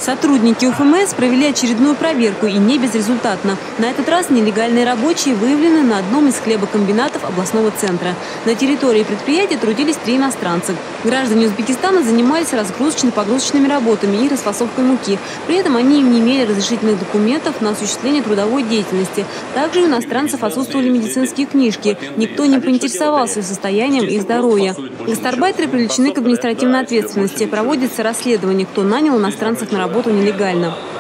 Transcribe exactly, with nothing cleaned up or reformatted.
Сотрудники УФМС провели очередную проверку и не безрезультатно. На этот раз нелегальные рабочие выявлены на одном из хлебокомбинатов областного центра. На территории предприятия трудились три иностранца. Граждане Узбекистана занимались разгрузочно-погрузочными работами и расфасовкой муки. При этом они не имели разрешительных документов на осуществление трудовой деятельности. Также у иностранцев отсутствовали медицинские книжки. Никто не поинтересовался состоянием их здоровья. Гастарбайтеры привлечены к административной ответственности. Проводится расследование, кто нанял иностранцев на работу нелегально.